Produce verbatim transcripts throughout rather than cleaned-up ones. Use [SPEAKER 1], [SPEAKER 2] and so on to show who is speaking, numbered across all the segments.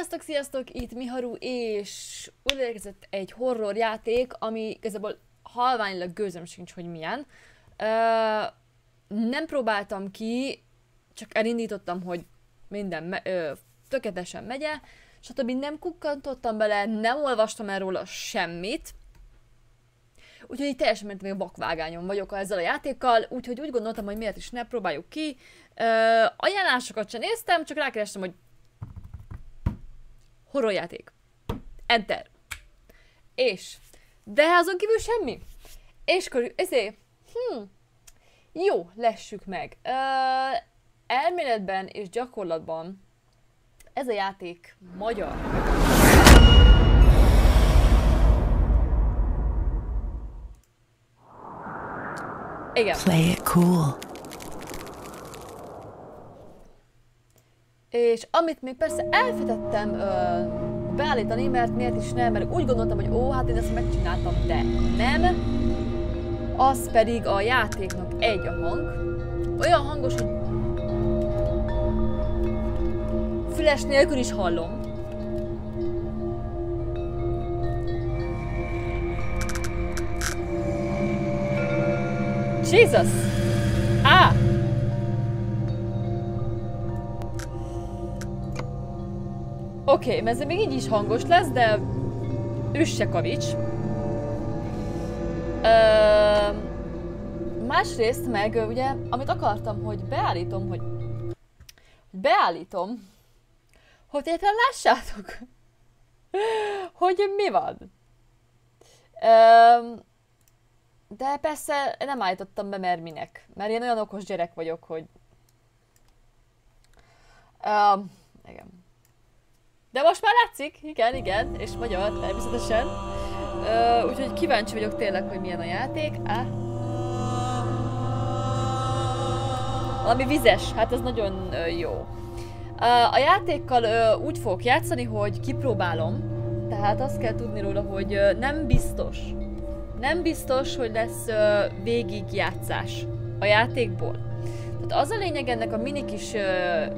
[SPEAKER 1] Sziasztok, sziasztok! Itt Miharu, és úgy érkezett egy horror játék, ami igazából halványilag gőzöm sincs, hogy milyen. Uh, nem próbáltam ki, csak elindítottam, hogy minden me ö, tökéletesen megye, stb. Nem kukkantottam bele, nem olvastam el róla semmit. Úgyhogy így teljesen mentem, még vakvágányon vagyok ezzel a játékkal, úgyhogy úgy gondoltam, hogy miért is ne próbáljuk ki. Uh, ajánlásokat sem néztem, csak rákerestem, hogy horrorjáték. Enter. És. De azon kívül semmi. És akkor ezért. Hm. Jó, lessük meg. Uh, elméletben és gyakorlatban ez a játék magyar. Igen.
[SPEAKER 2] Play it cool.
[SPEAKER 1] És amit még persze elfelejtettem uh, beállítani, mert miért is nem, mert úgy gondoltam, hogy ó, hát én ezt megcsináltam, de nem. Az pedig a játéknak egy a hang. Olyan hangos, hogy füles nélkül is hallom. Jesus! Á! Oké, okay, ez még így is hangos lesz, de üsse kavics. Ö, másrészt meg, ugye, amit akartam, hogy beállítom, hogy, hogy beállítom, hogy egyáltalán lássátok, hogy mi van. Ö, de persze nem állítottam be, mert minek. Mert én olyan okos gyerek vagyok, hogy... Ö, igen. De most már látszik, igen, igen, és magyar természetesen. Uh, úgyhogy kíváncsi vagyok tényleg, hogy milyen a játék. Ah. Valami vizes, hát ez nagyon uh, jó. Uh, a játékkal uh, úgy fogok játszani, hogy kipróbálom. Tehát azt kell tudni róla, hogy uh, nem biztos. Nem biztos, hogy lesz uh, végigjátszás a játékból. Tehát az a lényeg ennek a mini kis... Uh,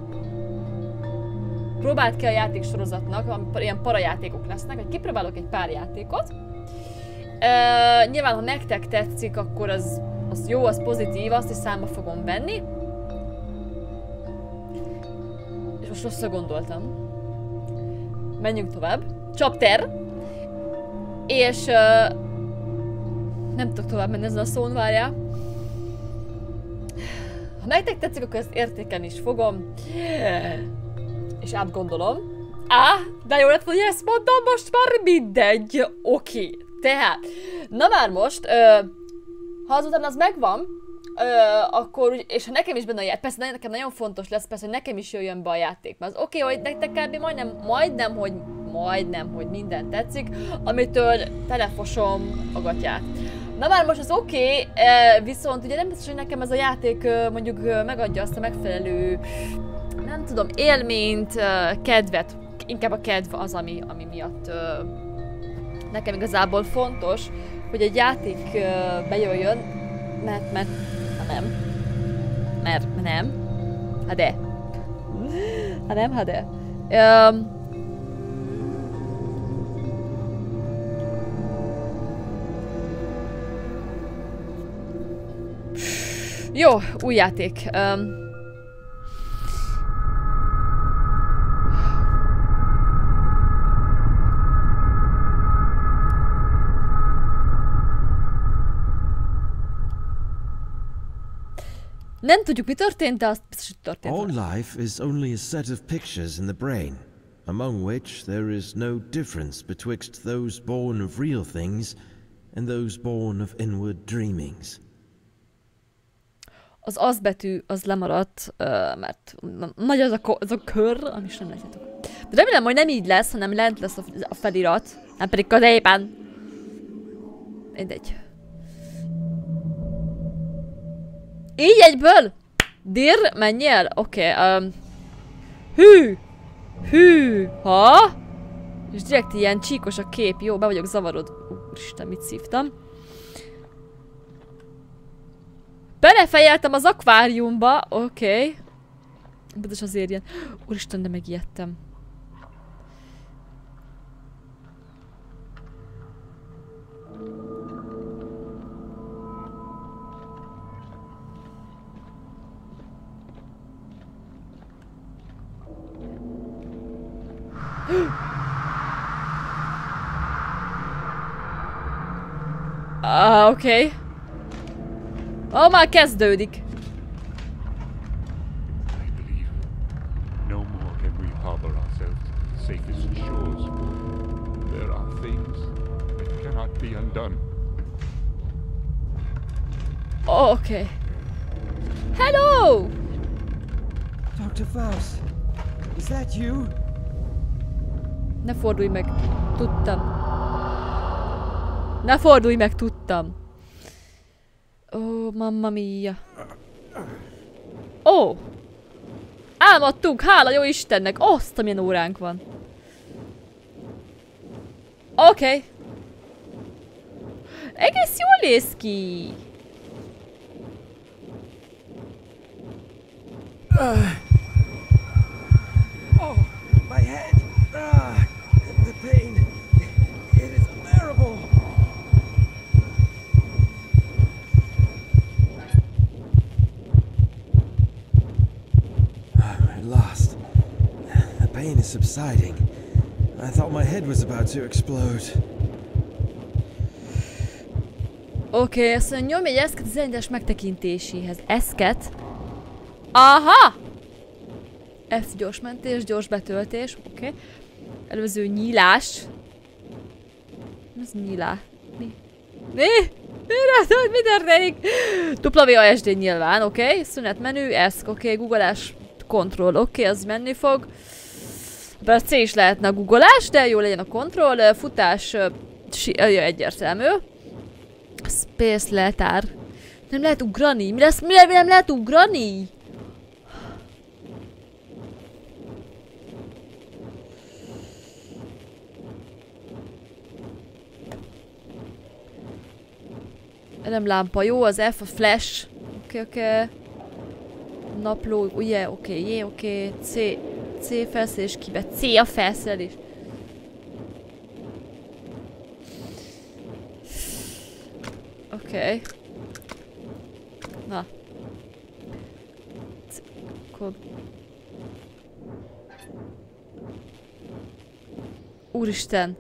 [SPEAKER 1] próbált ki a játéksorozatnak, ilyen parajátékok lesznek, hogy kipróbálok egy pár játékot. Uh, nyilván, ha nektek tetszik, akkor az, az jó, az pozitív, azt is számba fogom venni. És most rosszra gondoltam. Menjünk tovább. Chapter. És uh, nem tudok tovább menni ezen a szón, várjál. Ha nektek tetszik, akkor ezt értékelni is fogom. És átgondolom. Á, de jó lett, hogy ezt mondom, most már mindegy. Oké, okay. Tehát, na már most, ö, ha azután az megvan, ö, akkor, és ha nekem is benne a játék, persze nekem nagyon fontos lesz, persze, hogy nekem is jöjjön be a játék. Mert az oké, okay, hogy nektek kb. majdnem, majdnem, hogy majdnem, hogy minden tetszik, amitől telefosom a gatyát. Na már most az oké, okay, viszont ugye nem biztos, hogy nekem ez a játék mondjuk megadja azt a megfelelő, nem tudom, élményt, kedvet, inkább a kedv az, ami, ami miatt nekem igazából fontos, hogy egy játék bejöjjön, mert, mert, ha nem, mert nem, ha de, ha nem, ha de. Um, jó, új játék. Um, Nem tudjuk, mi történt, de azt biztos, hogy történt.
[SPEAKER 3] All life is only a set of pictures in the brain, among which there is no difference betwixt those born of real things and those born of inward dreamings.
[SPEAKER 1] Az az betű, az lemaradt, uh, mert nagy az a, az a kör, ami is nem látjátok. De remélem, hogy nem így lesz, hanem lent lesz a, a felirat, nem pedig középen. Mindegy. Így egyből? Dir, menjél? Oké, okay, um, hű! Hű! Ha? És direkt ilyen csíkos a kép. Jó, be vagyok zavarod. Úristen, mit szívtam? Belefejeltem az akváriumba. Oké. Okay. Biztos azért ilyen. Úristen, de megijedtem. Ah, oké. Okay. Oh, már kezdődik.
[SPEAKER 2] I believe no more can we harbor ourselves in the safest shores. There are things that cannot be undone.
[SPEAKER 1] Oh, oké. Okay. Hello!
[SPEAKER 4] Doctor Faust, is that you?
[SPEAKER 1] Ne fordulj meg. Tudtam. Ne fordulj meg, tudtam. Ó, oh, mamma mia. Ó! Oh. Álmodtunk, hála jó Istennek. Azt, amilyen óránk van. Oké. Okay. Egész jól néz ki.
[SPEAKER 4] Uh, oh, my head. Ah, the pain. It is unbearable. At last. The pain is subsiding. I thought my head was about to explode.
[SPEAKER 1] Oké, okay, azt mondja, nyomj egy eszket az elindás megtekintéséhez. Eszket? Aha! F gyors mentés, gyors betöltés. Oké. Okay. Előző nyílás. Ez nyílá. Mi? Mi? Mi? Mi történik? W A S D nyilván, oké. Okay. Szünet menü, eszk, oké. Okay. Googolás, kontroll, oké, okay. Az menni fog. Bár C is lehetne a googolás, de jó legyen a kontroll. Futás egyértelmű. Space letár. Nem lehet ugrani. Mi lesz? Mi nem lehet ugrani? Nem lámpa, jó, az F, a flash. Oké, okay, oké. Okay. Napló, ugye, oké, okay, jé, oké. Okay. C, C felszerelés kibe. C a felszerelés. Oké. Okay. Na. C, akkor... Úristen.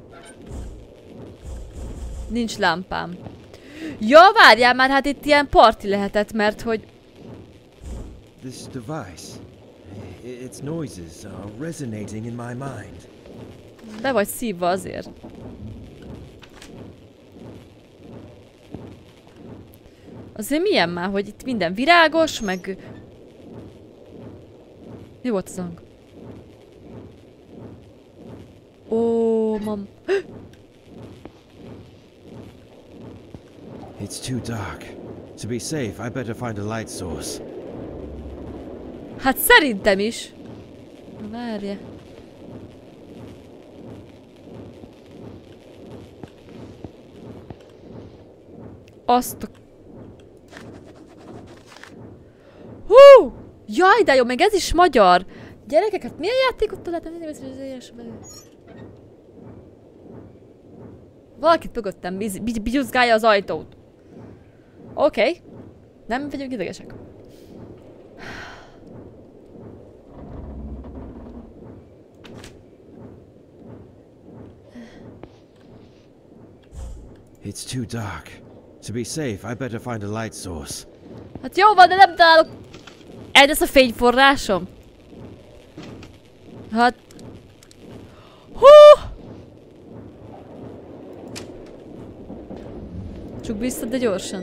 [SPEAKER 1] Nincs lámpám. Ja, várjál már, hát itt ilyen parti lehetett, mert hogy...
[SPEAKER 4] This device, its noises are resonating in my mind.
[SPEAKER 1] Be vagy szívva azért. Azért milyen már, hogy itt minden virágos, meg... Mi volt az hang? Ó, mam...
[SPEAKER 3] It's too dark. To be safe, I better find a light source.
[SPEAKER 1] Hát szerintem is. Na várja. Azt a... Hú! Jaj, de jó, meg ez is magyar! Gyerekek, hát milyen játékot találtam? Valakit mögöttem bigyuzgálja az ajtót. Oké. Okay. Nem vagyunk idegesek.
[SPEAKER 3] It's too dark. To be safe, I better find a light source.
[SPEAKER 1] Hát jó van, de nem találok. Ez lesz a fényforrásom. Hát... Hú! Csak vissza, de gyorsan.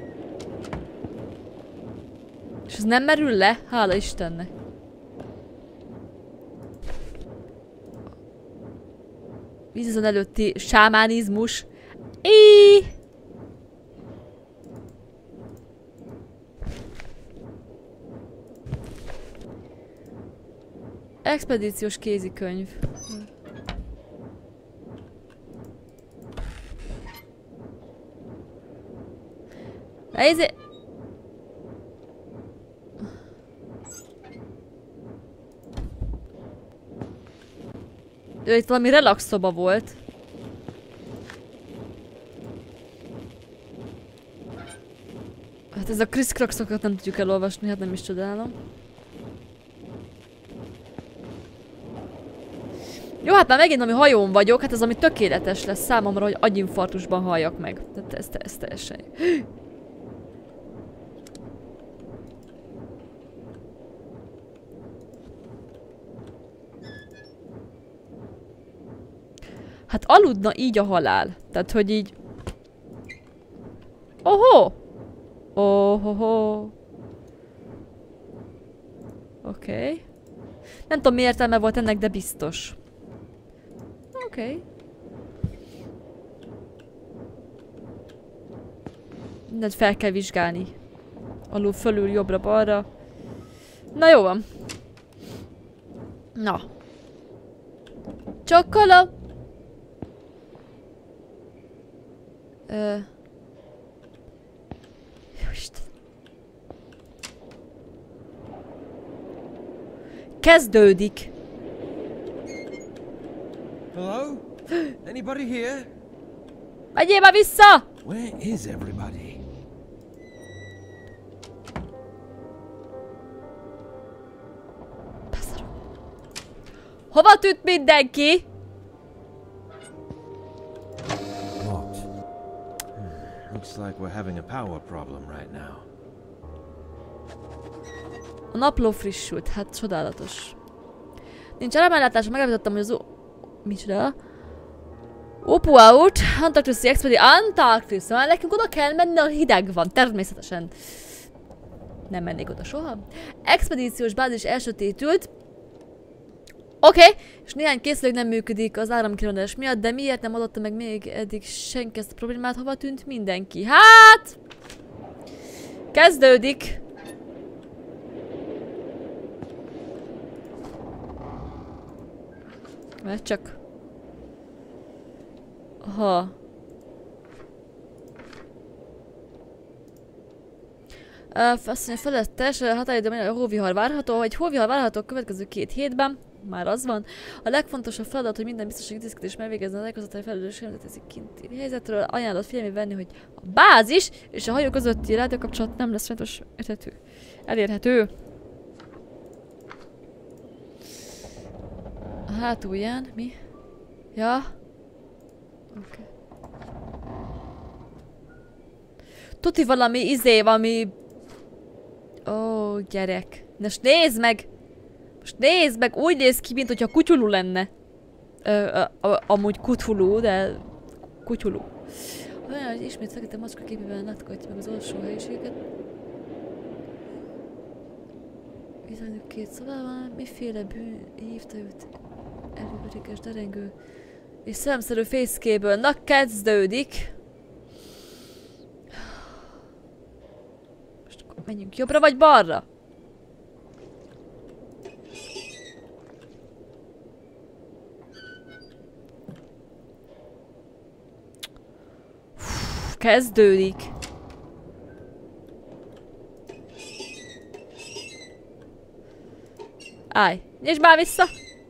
[SPEAKER 1] És ez nem merül le? Hála Istennek. Vízizon előtti sámánizmus. Íííí! Expedíciós kézikönyv. Ezé... Ő itt valami relax szoba volt. Hát ez a kriszkraxokat nem tudjuk elolvasni, hát nem is csodálom. Jó, hát már megint ami hajón vagyok, hát ez ami tökéletes lesz számomra, hogy agyinfarktusban halljak meg. Tehát ez, ez teljesen. Hát aludna így a halál. Tehát, hogy így... Ohó! Ohoho! Oké. Okay. Nem tudom, mi értelme volt ennek, de biztos. Oké. Okay. Mindent fel kell vizsgálni. Alul, fölül, jobbra, balra. Na jó van. Na. Csokkoló! Ö... Jóisten. Kezdődik.
[SPEAKER 4] Hello? Anybody here?
[SPEAKER 1] Menjél már vissza!
[SPEAKER 4] Where is everybody?
[SPEAKER 1] Beszarom. Hova tűnt mindenki?
[SPEAKER 3] Locked. Hmm. Looks like we're having a power problem right now.
[SPEAKER 1] A napló frissült, hát csodálatos. Nincs elemellátásra, megállapítottam, hogy az ó... Micsoda? Opuaut, Antarktiszi Expedíció, Antarktisz, szóval nekünk oda kell menni, ahol hideg van, természetesen. Nem mennék oda soha. Expedíciós bázis elsötétült. Oké, okay. És néhány készülék nem működik az áramkironás miatt, de miért nem adotta meg még eddig senki ezt a problémát, hova tűnt mindenki? Hát! Kezdődik! Mert csak... Aha. Azt mondja, felettes határidőben a hóvihar várható. Egy hóvihar várható a következő két hétben. Már az van. A legfontosabb feladat, hogy minden biztonsági intézkedés megvégezzen a legközötti felelős rendelkezik kinti helyzetről. Ajánlott figyelembe venni, hogy a bázis és a hajó közötti rádiókapcsolat nem lesz fontos érthető. Elérhető. A hátulján mi? Ja. Oké. Okay. Tuti valami izé, valami... Ó, gyerek. Most nézd meg! Most nézd meg! Úgy néz ki, mint hogyha kutyulú lenne. Ö, ö, ö, amúgy kutyulú, de... Kutyulú. Olyan, hogy ismét fekete macska képében látgatja meg az alsó helyiséget. Bizonyos két szobában, miféle bűn hívta őt előverékes derengő és szemszerű fészkéből. Na, kezdődik! Most akkor menjünk jobbra vagy balra? Uf, kezdődik! Állj, nyisd már vissza!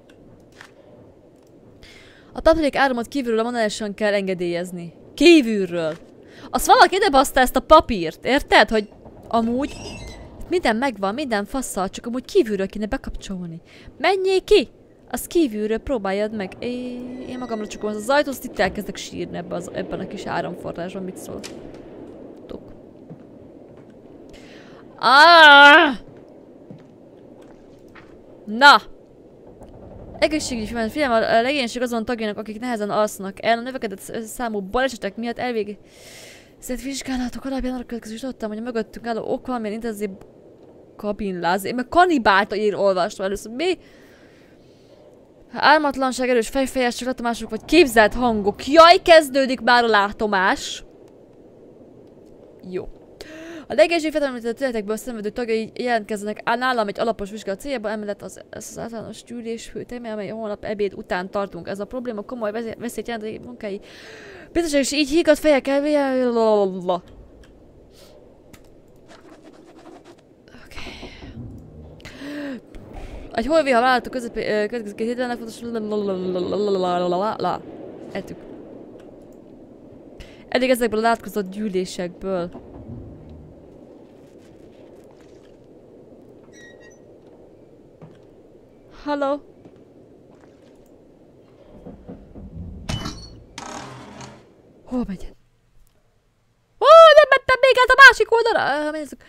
[SPEAKER 1] A tartalék áramot kívülről manuálisan kell engedélyezni. Kívülről! Azt valaki ide baszta ezt a papírt, érted? Hogy amúgy minden megvan, minden fasszal, csak amúgy kívülről kéne bekapcsolni. Menjél ki! Azt kívülről próbáljad meg. É, én magamra csukom az ajtót, azt itt elkezdek sírni ebben, az, ebben a kis áramforrásban. Mit szól? Tok. Ah! Na! Egészségügyi figyelem, figyelem a legénység azon tagjának, akik nehezen alszanak el, a növekedett számú balesetek miatt elvégzett vizsgálatok alapján arra következő is adtam, hogy a mögöttünk álló ok valamilyen intenzív kabinláz. Én meg kanibálta ír olvastam először. Mi? Álmatlanság, erős fejfejes, látomások vagy képzelt hangok. Jaj, kezdődik már a látomás. Jó. A legénység fedelemlített területekből szenvedő tagjai jelentkeznek nálam egy alapos vizsgálat céljából, emellett az, az általános gyűlés főtéme, amely holnap ebéd után tartunk. Ez a probléma komoly veszélyt jelent a munkái. Biztosan is így hígat fejek el. Oké. Egy holviha vállalatok következő két hétben legfontosabb... Eltük. Eddig ezekből a látkozott gyűlésekből. Hello. Hol megy? Ó, nem mentem még át a másik oldalra! Nézzük.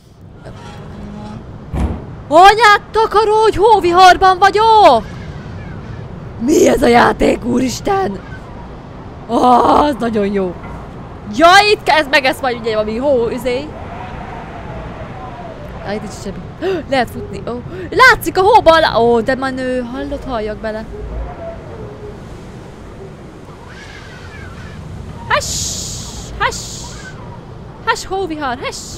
[SPEAKER 1] Anyát takaró, hogy hóviharban vagyok! Mi ez a játék, úristen? Ah, az nagyon jó. Ja, itt kezd meg ezt majd ugye valami hó, üzé. Ah, itt is semmi. Lehet futni. Oh. Látszik a hóban! Ó, oh, de menő. Hallod, halljak bele. Hass! Hass! Hass, hóvihar, hass!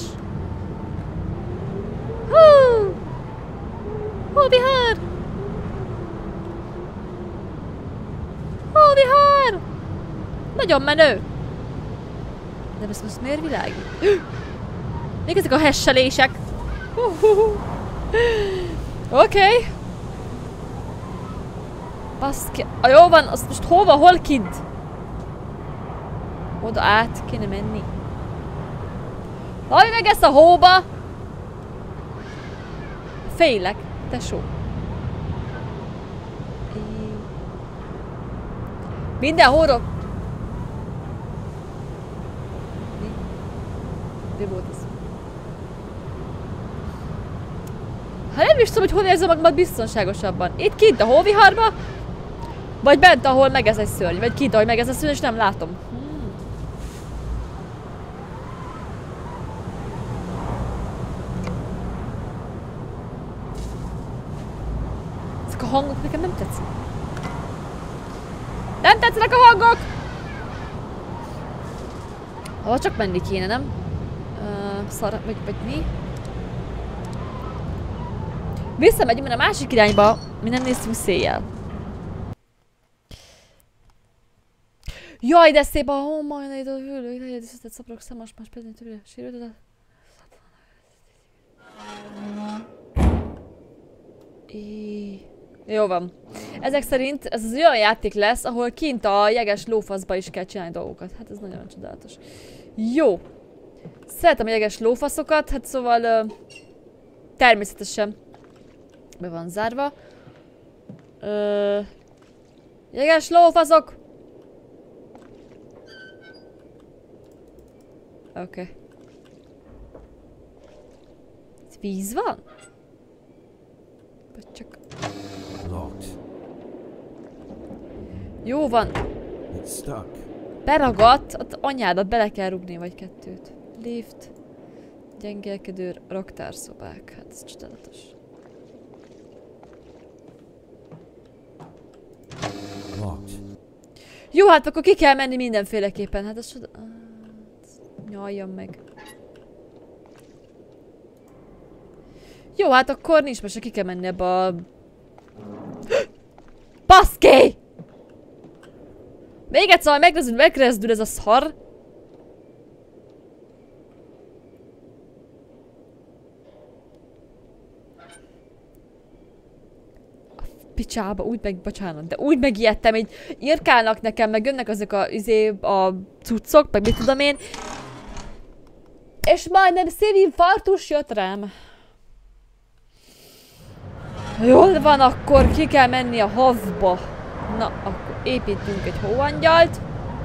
[SPEAKER 1] Hú! Hóvihar! Hóvihar! Nagyon menő! De ez most miért világít? Még ezek a hesselések! Oké. Okay. Baszki. Ah, jó van, azt most hova, hol kint? Oda át kéne menni. Hallj meg ezt a hóba! Félek, tesó. Minden hóra... Mi? Mi volt ez? Hát nem is tudom, hogy hol érzem magamat biztonságosabban. Itt kint a hóviharba? Vagy bent, ahol megez egy szörny? Vagy kint, ahol megez egy szörny, és nem látom. Hmm. Ezek a hangok nekem nem tetszik. Nem tetszenek a hangok! Hova csak menni kéne, nem? Uh, szar, vagy, vagy mi? Visszamegyünk a másik irányba, mi nem néztünk széjjel. Jaj, de szép a homma, jön ide a hűlő, ide a szaprok, számos más például többre sérült. Jó van. Ezek szerint ez az olyan játék lesz, ahol kint a jeges lófaszba is kell csinálni dolgokat. Hát ez nagyon csodálatos. Jó. Szeretem a jeges lófaszokat, hát szóval uh, természetesen be van zárva. Uh, jeges lófaszok! Oké. Okay. Ez víz van? Vagy csak... Jó van. Beragadt, az anyádat bele kell rugni, vagy kettőt. Lift. Gyengélkedő raktárszobák. Hát ez csodálatos. Jó, hát akkor ki kell menni mindenféleképpen. Hát ez csodálatos. Nyaljam meg. Jó, hát akkor nincs most, ki kell menni ebbe a... Baszki! Még egyszer, megrezdül, megrezdül ez a szar. A picsába, úgy meg, bocsánat, de úgy megijedtem, így írkálnak nekem, meg jönnek azok a, izé, a cuccok, meg mit tudom én. És majdnem szívinfarktus jött rám. Jól van, akkor ki kell menni a havba. Na, akkor építünk egy hóangyalt.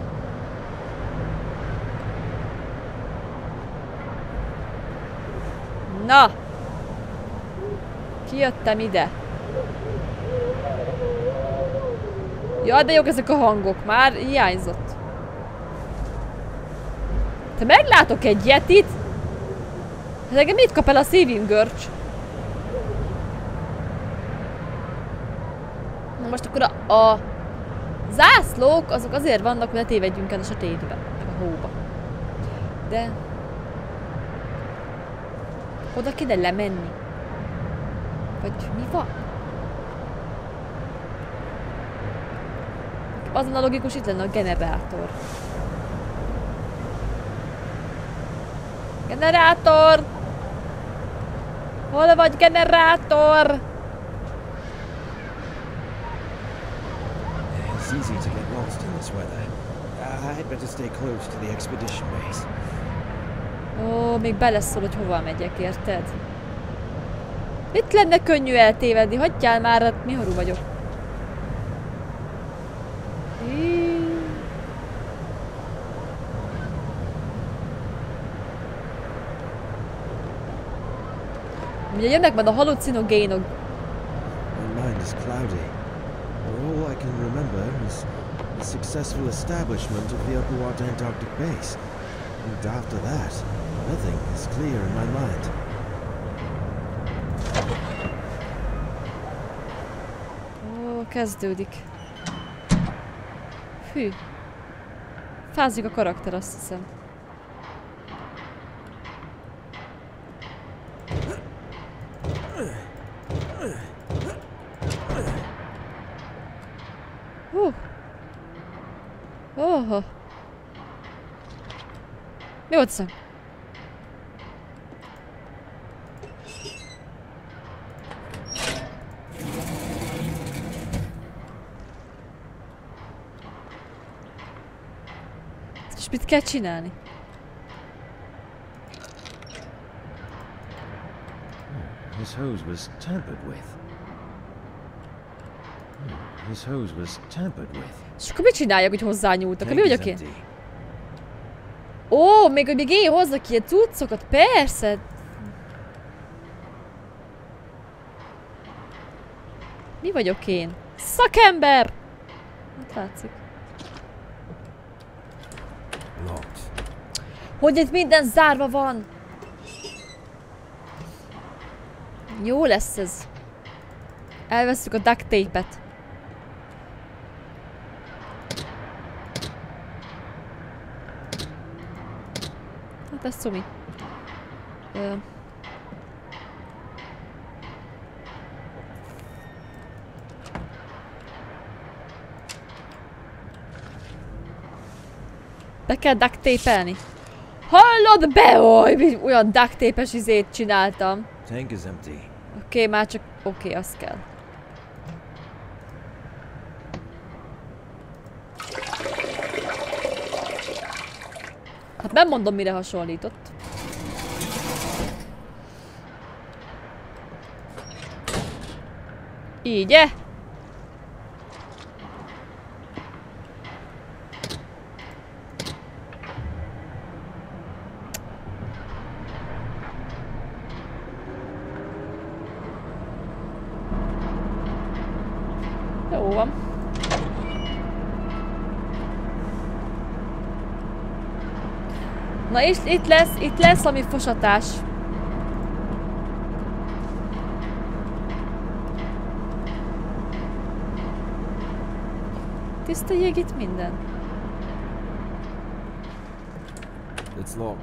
[SPEAKER 1] Na! Kijöttem ide. Ja, de jók ezek a hangok. Már hiányzott. Te meglátok egy yetit? Hát engem mit kap el a szívim, görcs? Na most akkor a, a zászlók azok azért vannak, hogy ne tévedjünk el a sötétbe, meg a hóba. De... oda kéne lemenni. Vagy mi van? Azon a logikus itt lenne a generátor. Generátor! Hol vagy, generátor?
[SPEAKER 3] It's easy to get lost in this weather. I'd better stay close to the expedition base.
[SPEAKER 1] Ó, még beleszól, hogy hova megyek, érted? Mit lenne könnyű eltévedni? Hagyjál már, hát mihorú vagyok. Ugye jönnek majd a halucinogénok.
[SPEAKER 3] My mind is cloudy. All I can remember is the successful establishment of the Upward Antarctic base. And after that, nothing is clear in my mind.
[SPEAKER 1] Ó, kezdődik. Hű. Fázik a karakter, azt hiszem. Hú. Óha. Mi volt szem? És mit kell csinálni?
[SPEAKER 3] This hose was tampered with. This hose was tampered with.
[SPEAKER 1] És akkor mit csináljak, hogy hozzányúltak? Mi
[SPEAKER 3] Tank is
[SPEAKER 1] vagyok én?
[SPEAKER 3] empty.
[SPEAKER 1] Ó, még hogy még én hozzak ilyen cuccokat, persze! Mi vagyok én? Szakember! Hát látszik.
[SPEAKER 3] Locked.
[SPEAKER 1] Hogy itt minden zárva van! Jó lesz ez. Elvesszük a duct tape-et. Hát ez szumi. Ö... Be kell duct tape-elni. Hallod be? Oly, olyan duct tape-es izét csináltam.
[SPEAKER 3] Tank is empty.
[SPEAKER 1] Oké, okay, már csak... Oké, okay, az kell. Hát nem mondom, mire hasonlított. Így-e? Jó van. Na és itt lesz, itt lesz ami fosatás. Tiszta jég itt minden.
[SPEAKER 4] It's locked.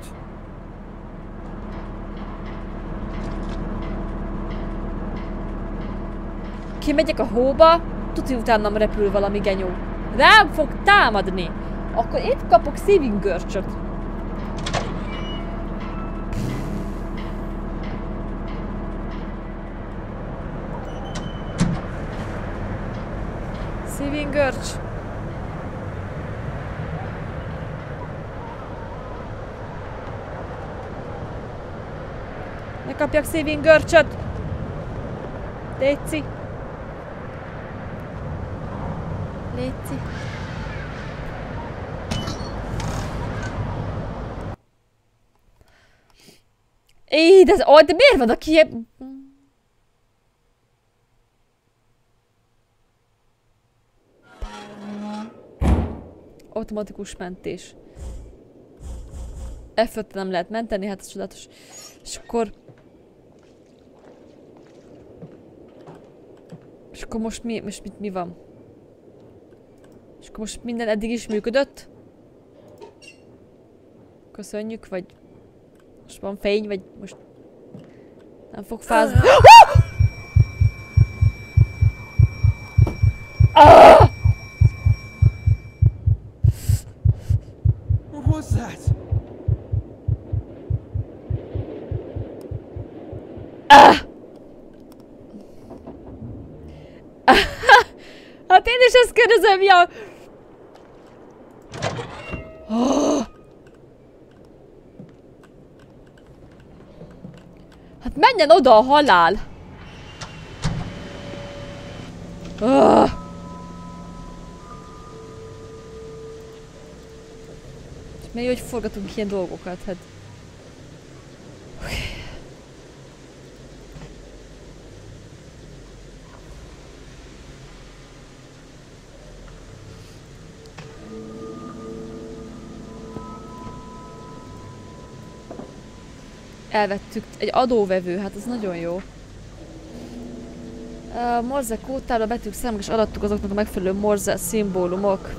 [SPEAKER 1] Kimegyek a hóba, tuti utánam repül valami genyó. Rám fog támadni. Akkor itt kapok saving görcsöt. Saving görcs. Ne kapjak saving görcsöt. Léci. Léci. Éj, de, oh, de miért van aki ilyen... Automatikus mentés. F öt nem lehet menteni, hát ez csodálatos. És akkor... És akkor most mi, most mit, mi van? És akkor most minden eddig is működött? Köszönjük, vagy... Most van fény, vagy most... Nem fog fázni. Ah!
[SPEAKER 4] What was that?
[SPEAKER 1] Ah! Hát én is ezt kérdezem, ja! Oh! Hát menjen oda a halál! Oh! És miért, hogy forgatunk ilyen dolgokat, hát... Okay. elvettük. Egy adóvevő, hát ez nagyon jó. A morze kódtára betűk számok és adattuk azoknak a megfelelő morze szimbólumok.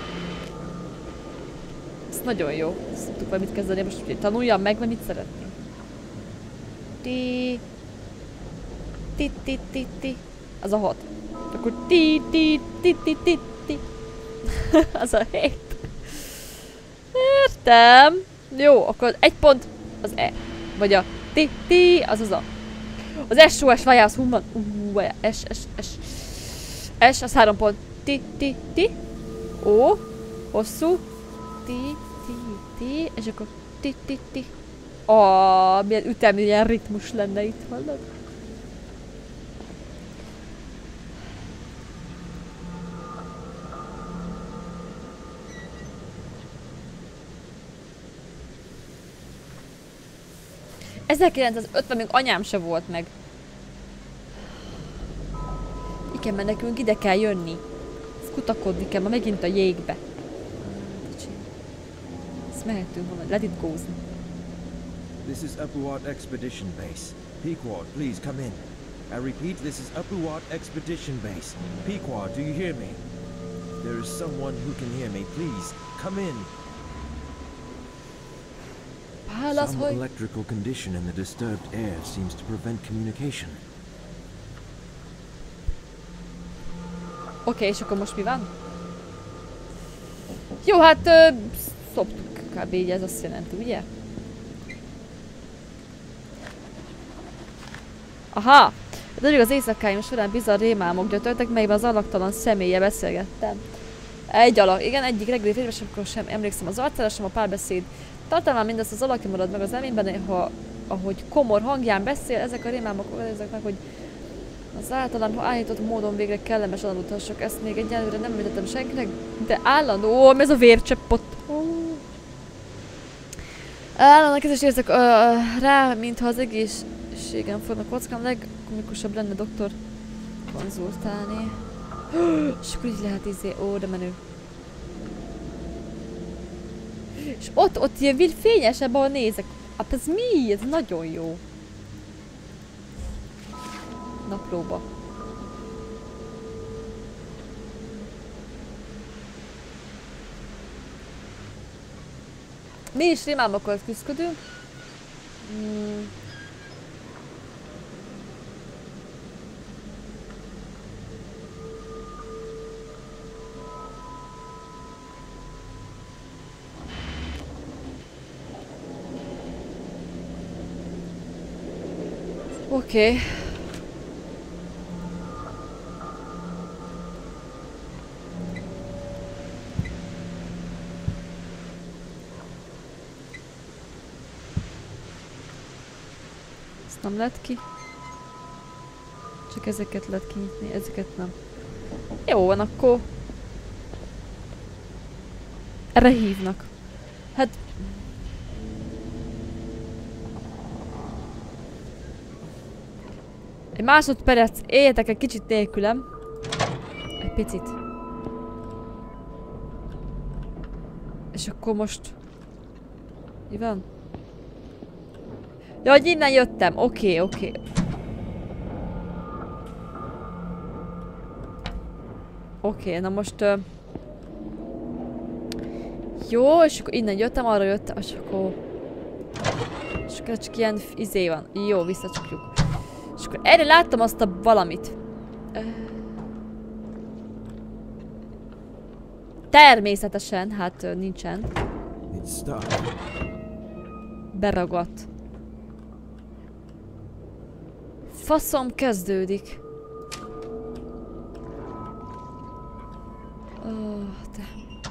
[SPEAKER 1] Ez nagyon jó. Ezt tudtuk valamit kezdeni, most tanuljam meg, mert mit szeretnénk. Ti. Ti, ti, ti, ti. Az a hat. Akkor ti, ti, ti, ti, ti, ti. Az a hét. Értem. Jó, akkor egy pont az E. Vagy a ti, ti, az az a. Az S O S vajá, az hum van. Uh, S, S, S. S, az három pont. Ti, ti, ti. O. Hosszú. Ti, ti, ti. És akkor ti, ti, ti. Ah, milyen ütemű, ilyen ritmus lenne itt, hallod? ezerkilencszázötven még anyám se volt meg. Igen, mert nekünk ide kell jönni. Ezt kutakodni kell, ma megint a jégbe. Ezt mehetünk volna, let it goes.
[SPEAKER 3] This is Upuat Expedition Base. Pequod, please come in. I repeat, this is Upuat Expedition Base. Pequod, do you hear me? There is someone who can hear me. Please, come in. Some electrical condition in the disturbed air seems to prevent communication.
[SPEAKER 1] Oké, okay, és akkor most mi van? Jó, hát ö, szoptuk kb. Így ez azt jelenti, ugye? Aha! De az éjszakáim során bizarr rémálmok gyötörtek, melyben az alaktalan személye beszélgettem. Egy alak, igen, egyik reggeli fényben sem, akkor sem emlékszem az arcára, sem a párbeszéd. Tartalmán mindezt az alakja marad meg az elmémben, ha, ahogy komor hangján beszél, ezek a rémálmok ezek meg, hogy az általán állított módon végre kellemes aludhassak. Ezt még egyelőre nem említettem senkinek, de állandó, ó, ez a vércsepp ott. Állandóan kezdést érzek uh, rá, mintha az egészségem fognak kockám, legkomikusabb lenne doktor konzultálni. És akkor így lehet izé, ó, de menő. És ott, ott ilyen fényesebb, ahol nézek. Hát ez mi? Ez nagyon jó. Naplóba. Mi is rémálmokkal küzdködünk. Hmm. Oké. Okay. Ezt nem lehet ki. Csak ezeket lehet kinyitni, ezeket nem. Jó van, akkor... Erre hívnak. Hát... Egy másodperc, éljetek egy kicsit nélkülem. Egy picit. És akkor most... Mi van? Ja, hogy innen jöttem. Oké, okay, oké. Okay. Oké, okay, na most... Uh... Jó, és akkor innen jöttem, arra jöttem, és akkor... És akkor csak ilyen izé van. Jó, visszacsukjuk. És akkor erre láttam azt a valamit. Természetesen, hát nincsen. Beragadt. Faszom kezdődik. Oh, te.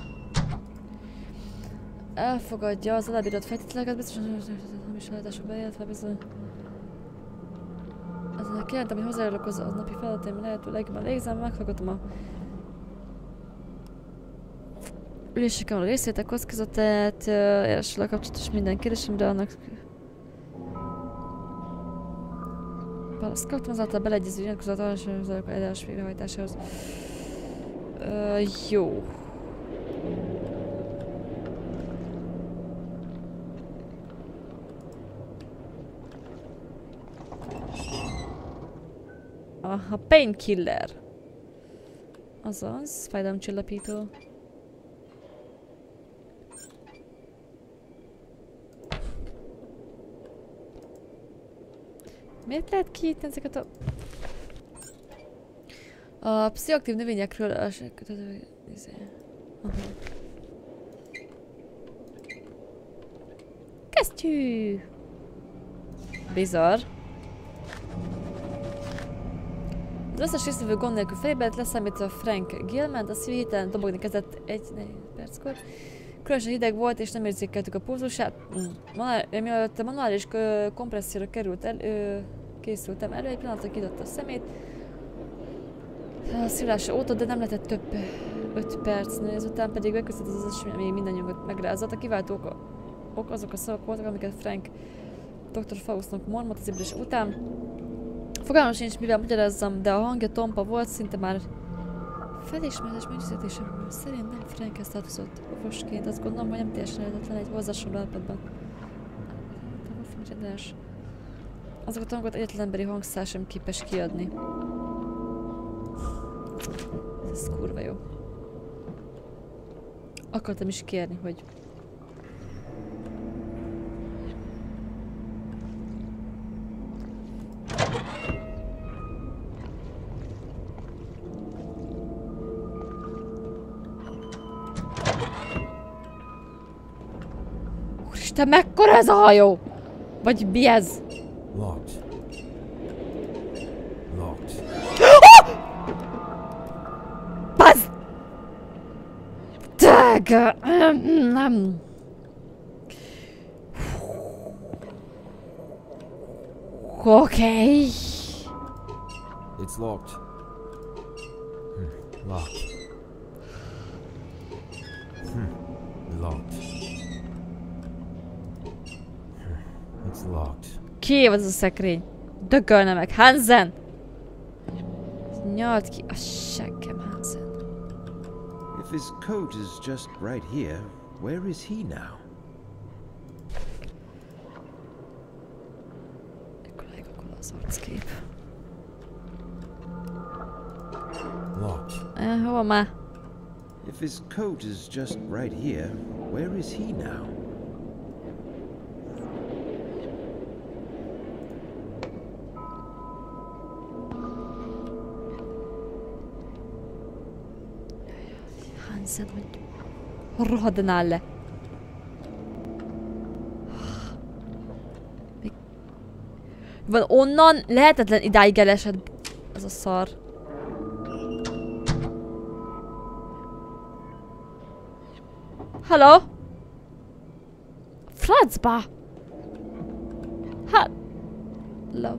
[SPEAKER 1] Elfogadja az alábírat feltételeket, biztosan nem is lehetások bejelentve bizony. Azonnal kijelentem, hogy hozzájárulok az a napi feladataim lehető legjobban végzem, meghallgatom a üléseken a részvétel kockázatát, érdekel kapcsolatos minden kérdésemre, annak választ kaptam, azáltal beleegyező nyilatkozat arra sem az eljárás végrehajtásához. Jó. a painkiller. Azaz, fájdalomcsillapító. Miért lehet kinyitni ezeket a... A pszichoaktív növényekről... A... Kesztyű! Bizarr. Az összes résztvevő gond nélkül felébredt, leszámítva Frank Gilman, a szív hirtelen dobogni kezdett egy perckor. Különösen hideg volt, és nem érzékeltük a pulzusát. Mm. Mielőtt a manuális kompresszióra került el, ö, készültem elő, egy pillanatra kinyitotta a szemét. A szívása óta, de nem lehetett több öt percnél, ezután pedig megköszönt az az esemény, ami mindannyiunkat megrázott. A kiváltó ok, ok azok a szavak voltak, amiket Frank doktor Faustnak mondott az ébredés után. Fogalmam sincs, mivel magyarázzam, de a hangja tompa volt, szinte már felismerés meggyőződésem szerint nem Frankhez tartozott orvosként. Azt gondolom, hogy nem teljesen lehetetlen egy hozzásoló állapotban. Azokat a hangokat egyetlen emberi hangszál sem képes kiadni. Ez kurva jó. Akartam is kérni, hogy... Úristen, mekkora ez a hajó? Vagy mi ez?
[SPEAKER 3] Locked. Locked.
[SPEAKER 1] Bazd! Tag! Nem. Okay.
[SPEAKER 3] It's locked. Hmm. Locked. Hmm. Locked. Hmm. It's locked.
[SPEAKER 1] Ki az a szekrény? Dögölne meg, Hansen! Nyalt ki a seggem, Hansen.
[SPEAKER 3] If his coat is just right here, where is he now?
[SPEAKER 1] Ekkor az arckép.
[SPEAKER 3] Locked.
[SPEAKER 1] Eh, hova már?
[SPEAKER 3] If his coat is just right here, where is he now?
[SPEAKER 1] Hansen, hogy rohadnál le. Még... Van onnan lehetetlen idáig elesett. Ez a szar. Hello? Francba! Hát... Hello.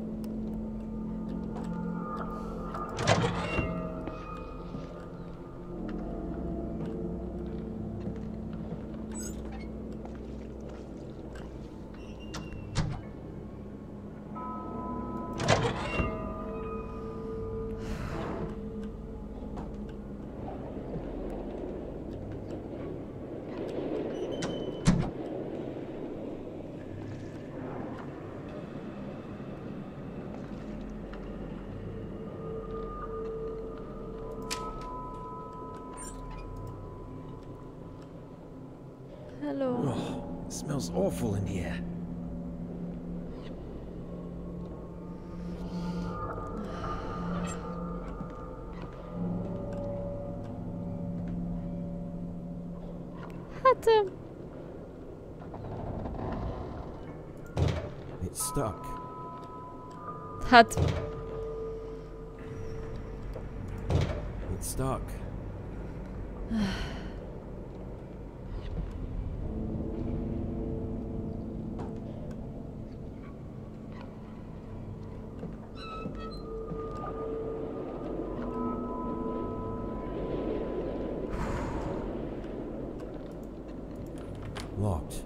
[SPEAKER 1] Hello.
[SPEAKER 3] Oh, it smells awful in here.
[SPEAKER 1] Hát... Um...
[SPEAKER 3] It's stuck.
[SPEAKER 1] Hát...
[SPEAKER 3] It's stuck. Locked.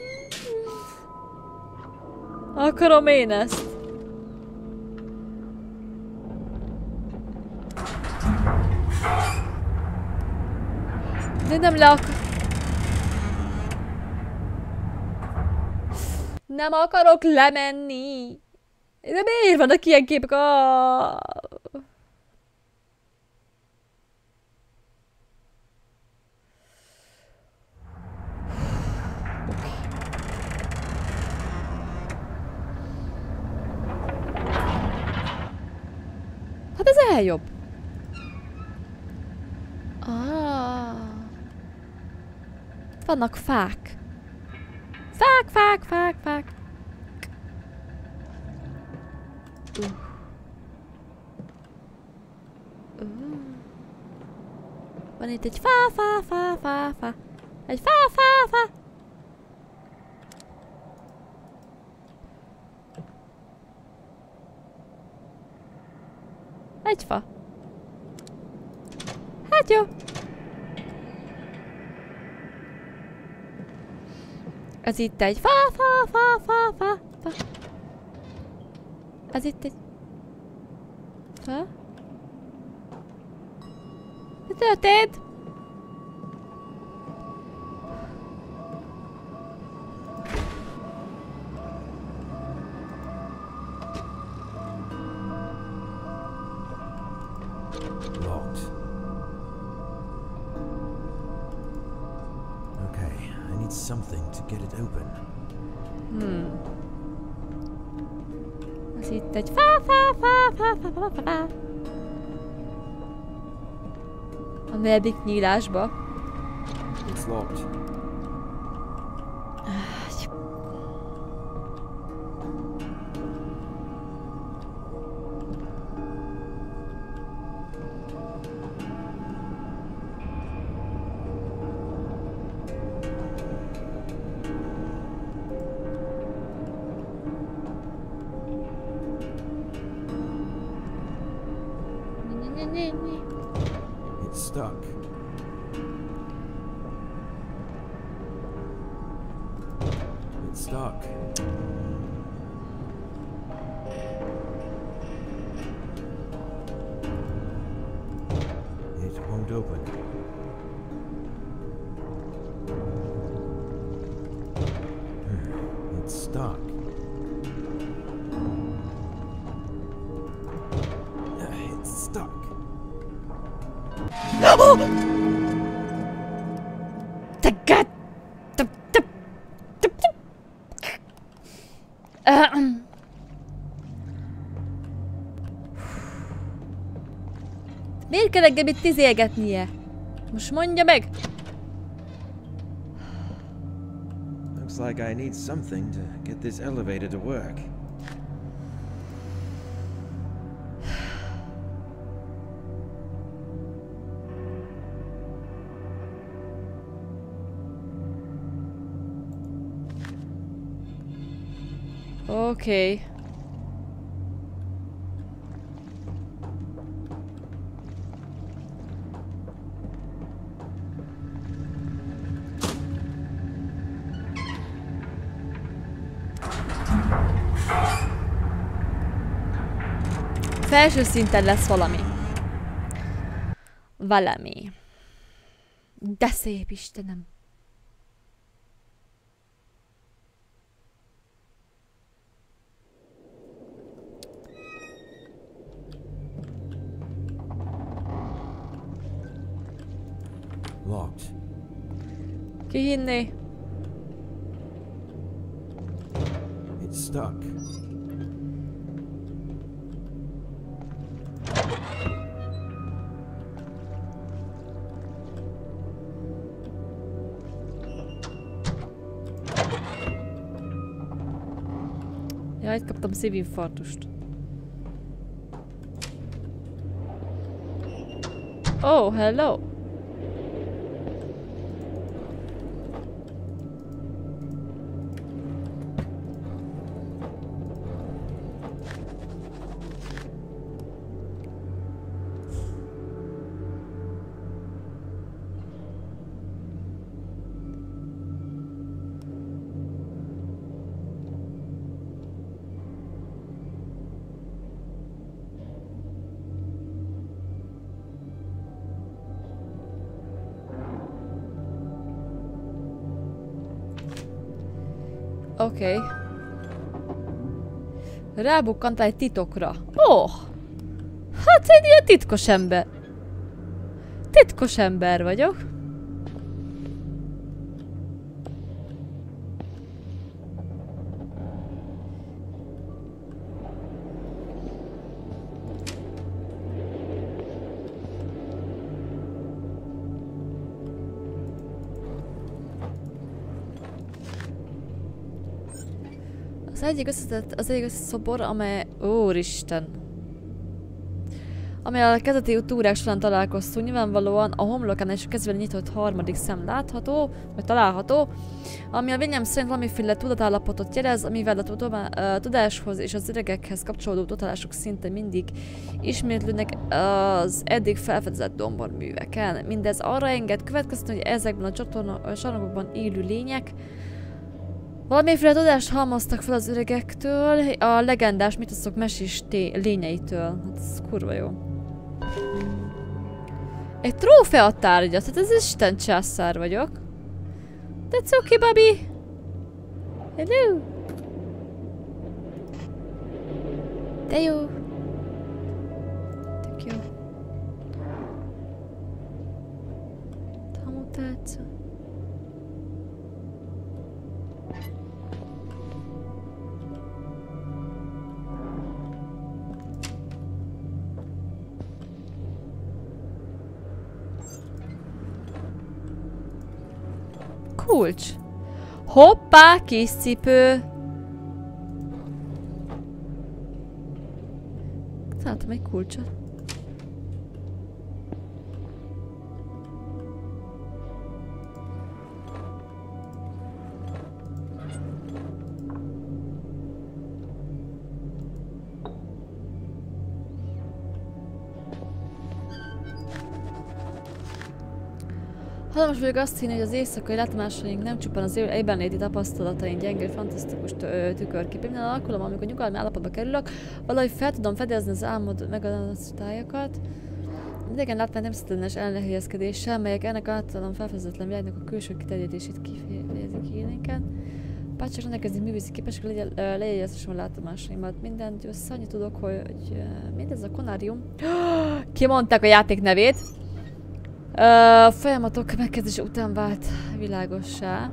[SPEAKER 1] Akarom én ezt. De nem le akar... Nem akarok lemenni. De miért vannak ilyen képek? Ah. Hát ez eljobb. Ah. Vannak fák. Fák, fák, fák, fák. Uh. Uh. Van itt egy fá, fá, fá, fá, fá. Egy fá, fá, fá. Egy fa. Hát jó. Ez itt egy fa, fa, fa, fa, fa, fa. Ez itt egy fa. Mi történt?
[SPEAKER 3] Locked. Okay, I need something to get it open.
[SPEAKER 1] Hmm. Ez itt egy fa, fa, fa, fa, fa, fa, fa, fa. A negyedik nyílásba.
[SPEAKER 3] It's locked. It's stuck. It's stuck. It won't open. Hmm. It's stuck. Uh, It's stuck.
[SPEAKER 1] Te gad... Te... Te... Te... Te... Ahem. Miért kell engem itt tizélgetnie? Most mondja meg!
[SPEAKER 3] Looks like I need something to get this elevator to work.
[SPEAKER 1] Oké. Okay. Felső szinten lesz valami. Valami. De szép, Istenem.
[SPEAKER 3] Locked.
[SPEAKER 1] Ki hinné?
[SPEAKER 3] It's stuck.
[SPEAKER 1] Jaj, kaptam szívinfarktust. Oh, hello! Oké. Okay. Rábukkantál egy titokra. Ó! Oh. Hát egy ilyen titkos ember. Titkos ember vagyok. Az egyik összetett, az egyik összetett szobor, amely... Úristen! Amely a kezdeti túrák során találkoztunk, nyilvánvalóan a homlokán és a kezében nyitott harmadik szem látható, vagy található, ami a William szerint valamiféle tudatállapotot jelez, amivel a tudáshoz és az öregekhez kapcsolódó totálások szinte mindig ismétlődnek az eddig felfedezett domborműveken. Mindez arra enged következtetni, hogy ezekben a csarnokokban élő lények valamiféle tudást halmoztak fel az öregektől, a legendás mitoszok mesés lényeitől. Hát ez kurva jó. Egy trófea tárgyat, hát ez Isten császár vagyok. That's okay, Bobby. Hello. De jó. Tök jó. Tamutáca. Kulcs. Hoppá, kis cipő. Találtam egy kulcsot. Hallamos vagyok azt hinni, hogy az éjszakai látomásaink nem csupán az egyben léti tapasztalataink gyenge, fantasztikus tükörkép. Minden alkalom, amikor nyugalmi állapotba kerülök, valahogy fel tudom fedezni az álmod megadasztályokat. Idegen látvány természetlenes elnehelyezkedéssel, melyek ennek általán felfedezetlen világnak a külső kiterjedését kifejezik élénken. Bárcsak rendelkezni művészi képesek, lejegyeztessem a látomásaimat. Mindent össze, annyit tudok, hogy mindez a konárium. Kimondták a játék nevét. A uh, folyamatok megkezdése után vált világossá.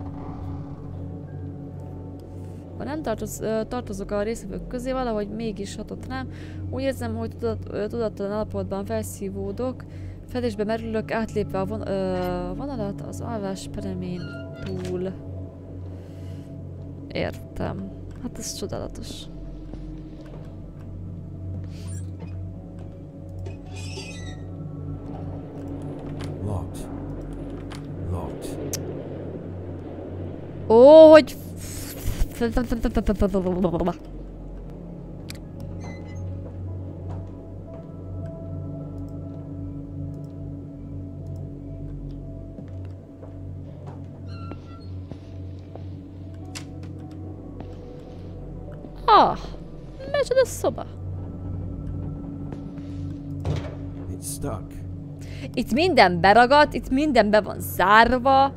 [SPEAKER 1] Ha nem tartoz, uh, tartozok a részvevők közé, valahogy mégis hatott rám. Úgy érzem, hogy tudat, uh, tudattalan állapotban felszívódok. Fedésbe merülök, átlépve a von, uh, vonalat az alvás peremén túl. Értem. Hát ez csodálatos.
[SPEAKER 3] Locked. Locked.
[SPEAKER 1] Ó, hogy... Ah, micsoda szoba.
[SPEAKER 3] It's stuck.
[SPEAKER 1] Itt minden beragadt, itt minden be van zárva.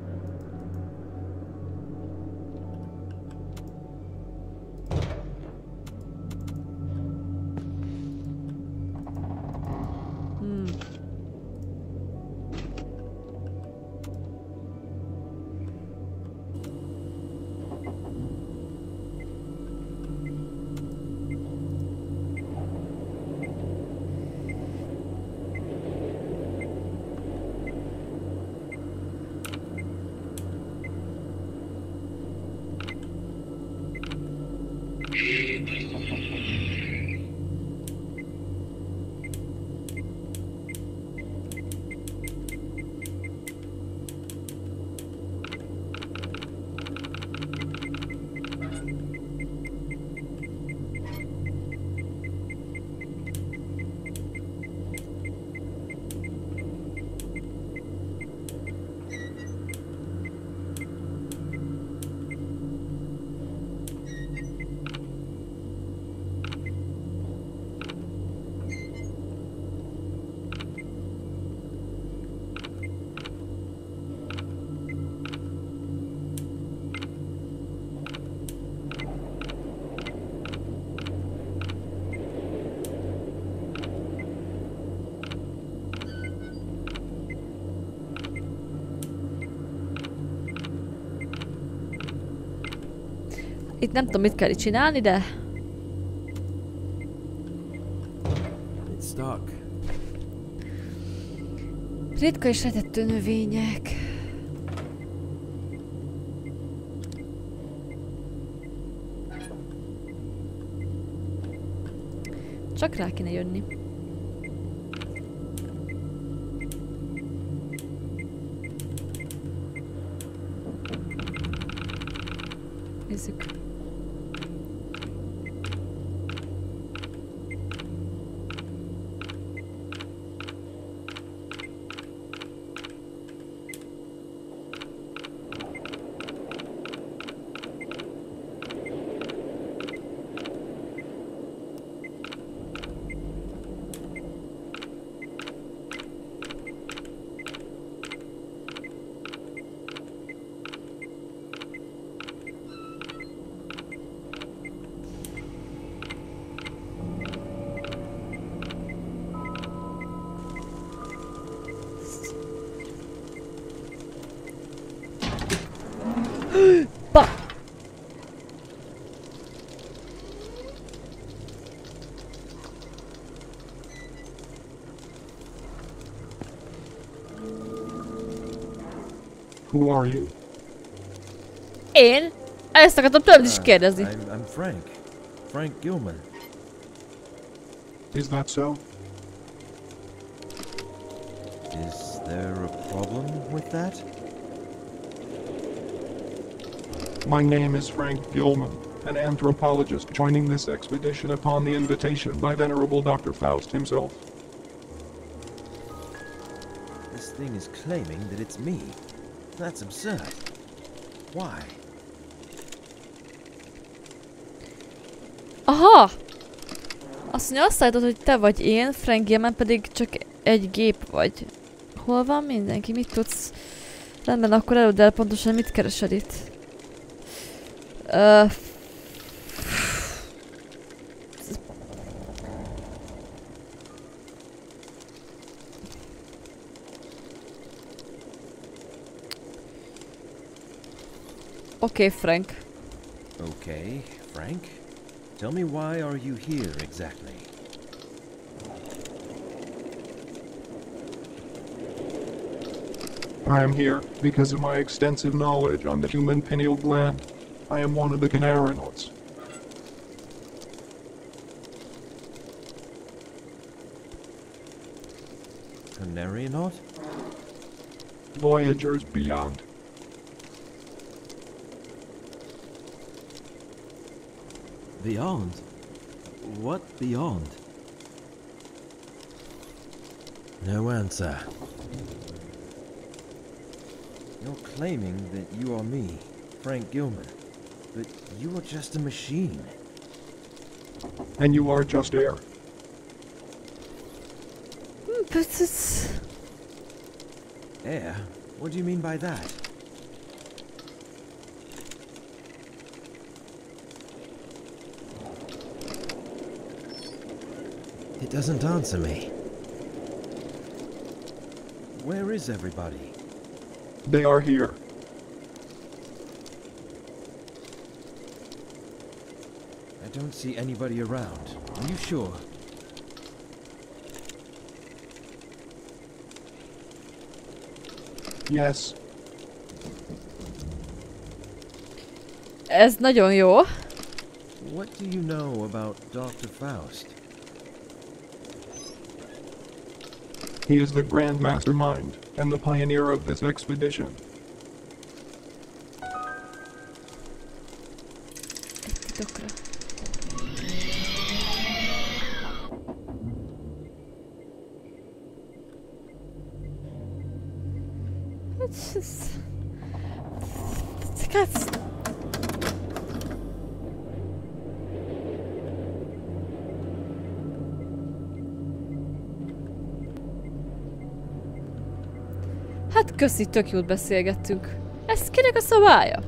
[SPEAKER 1] Hmm. Itt nem tudom, mit kell itt csinálni, de...
[SPEAKER 3] It's stuck.
[SPEAKER 1] Ritka és letettő növények. Csak rá kéne jönni. Nézzük. Ba!
[SPEAKER 2] Who are you?
[SPEAKER 1] Én? Ezt akartam tőled is kérdezni.
[SPEAKER 3] I'm, I'm Frank. Frank Gilman.
[SPEAKER 2] Is that so?
[SPEAKER 3] Is there a problem with that?
[SPEAKER 2] My name is Frank Gilman, an anthropologist joining this expedition upon the invitation by Venerable Doctor Faust himself.
[SPEAKER 3] This thing is claiming that it's me. That's absurd. Why?
[SPEAKER 1] Aha! Azt mondja, azt állítod, hogy te vagy én, Frank Gilman pedig csak egy gép vagy. Hol van mindenki? Mit tudsz? Rendben, akkor elődd el pontosan, mit keresed itt? Uh, okay, Frank.
[SPEAKER 3] Okay, Frank. Tell me, why are you here exactly?
[SPEAKER 2] I am here because of my extensive knowledge on the human pineal gland. I am one of the Canarinauts.
[SPEAKER 3] Canarionaut?
[SPEAKER 2] Voyagers beyond.
[SPEAKER 3] Beyond? What beyond? No answer. You're claiming that you are me, Frank Gilman, but you are just a machine.
[SPEAKER 2] And you are just air.
[SPEAKER 1] But it's...
[SPEAKER 3] Air? What do you mean by that? It doesn't answer me. Where is everybody?
[SPEAKER 2] They are here.
[SPEAKER 3] I don't see anybody around. Are you sure?
[SPEAKER 2] Yes.
[SPEAKER 1] Ez nagyon jó.
[SPEAKER 3] What do you know about Doctor Faust?
[SPEAKER 2] He is the grand mastermind and the pioneer of this expedition.
[SPEAKER 1] Egy titokra. Ez... ez- ez- Hát köszi, tök jót beszélgettünk. Ez kinek a szabálya?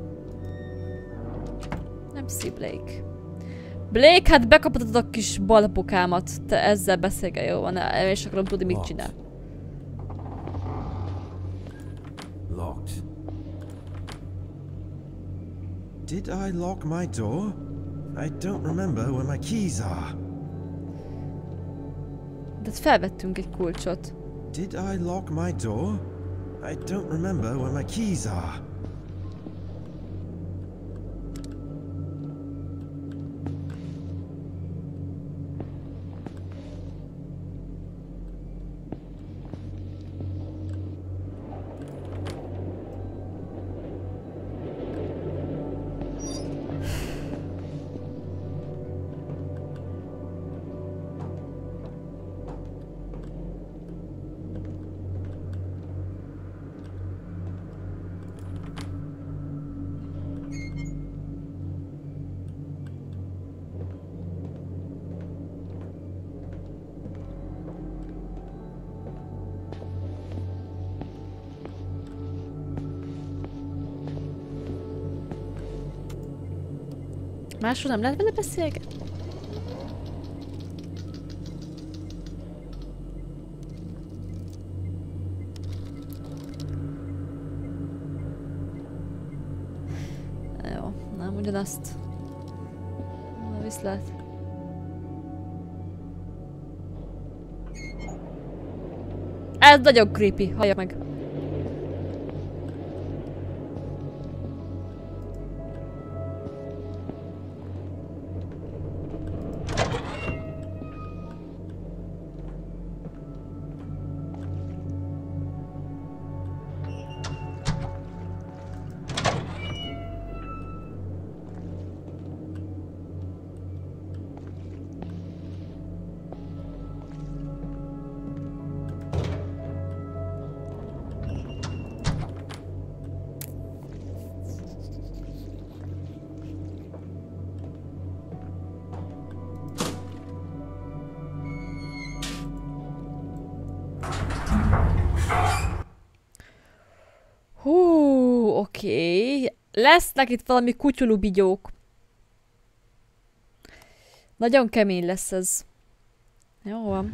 [SPEAKER 1] Nem szí Blake. Blake, hát bekaphatod a kis balpokámat. Te ezzel beszélge, jó van? Én is akarom tudni, mit csinál.
[SPEAKER 3] Locked. Did I lock my door? I don't remember where my keys are.
[SPEAKER 1] De felvettünk egy kulcsot.
[SPEAKER 3] Did I lock my door? I don't remember where my keys are.
[SPEAKER 1] Másról nem lehet vele beszélgetni? Jó, nem ugyanazt. Na, viszlát. Ez nagyon creepy, hallja meg. Hú, oké. Okay. Lesznek itt valami kutyulubigyók. Nagyon kemény lesz ez. Jó van.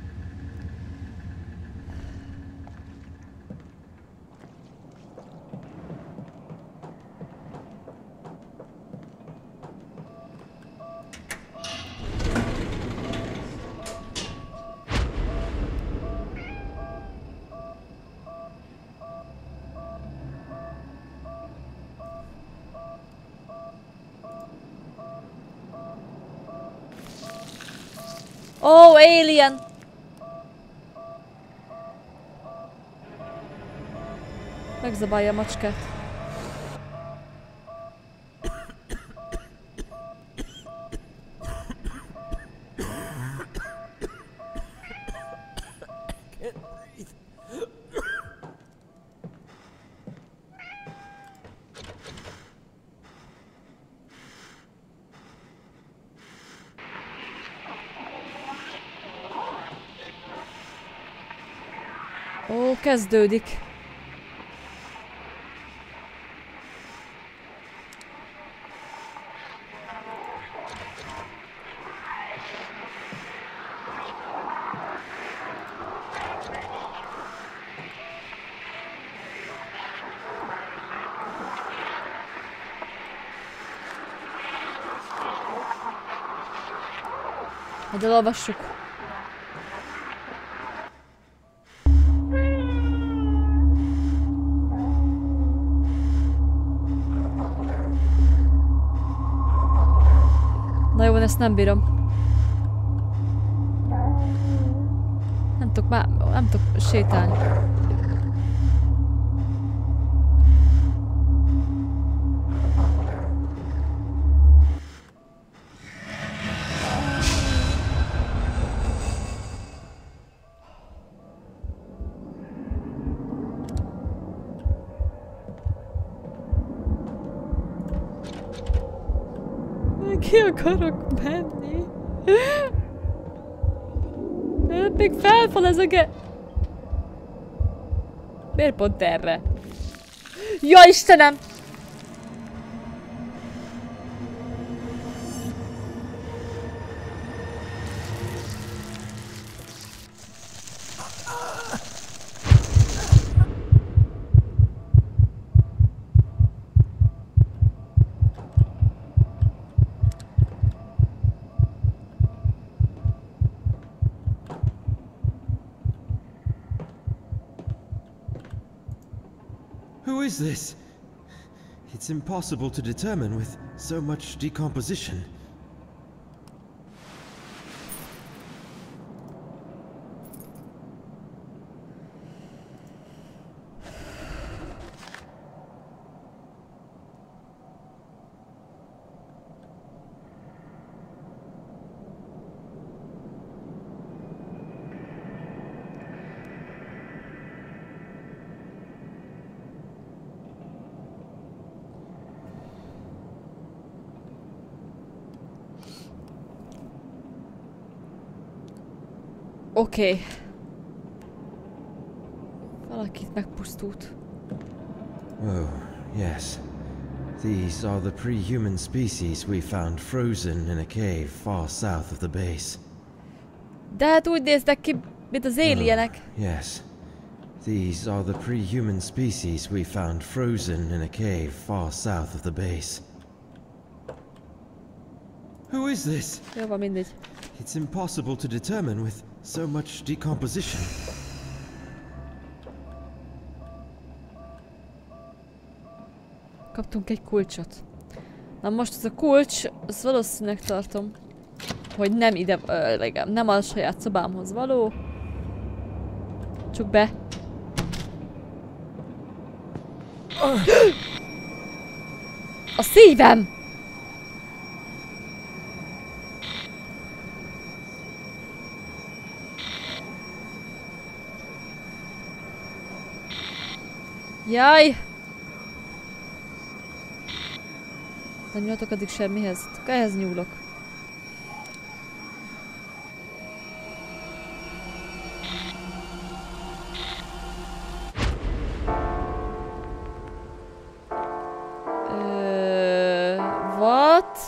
[SPEAKER 1] Oh, alien! Megzabálja a macskát. Ó, kezdődik. Hát elolvassuk. Na jó, ezt nem bírom. Nem tudok már, nem tudok sétálni. Ki akarok menni? Még felfal ez a ge... Miért pont erre? Ja, Istenem!
[SPEAKER 3] Who is this? It's impossible to determine with so much decomposition.
[SPEAKER 1] Oké. Okay. Valakit megpusztult.
[SPEAKER 3] Oh, yes. These are the pre-human species we found frozen in a cave far south of the base.
[SPEAKER 1] De hát úgy néznek ki, mint az alienek.
[SPEAKER 3] Oh, yes. These are the pre-human species we found frozen in a cave far south of the base. Who is this?
[SPEAKER 1] Jó van, mindegy.
[SPEAKER 3] It's impossible to determine with so much decomposition.
[SPEAKER 1] Kaptunk egy kulcsot. Na most ez a kulcs, az valószínűleg tartom, hogy nem ide, ö, legalább nem a saját szobámhoz való. Csak be. A szívem! Jaj! Nem nyúltok addig semmihez. Csak ehhez nyúlok. Uh, what?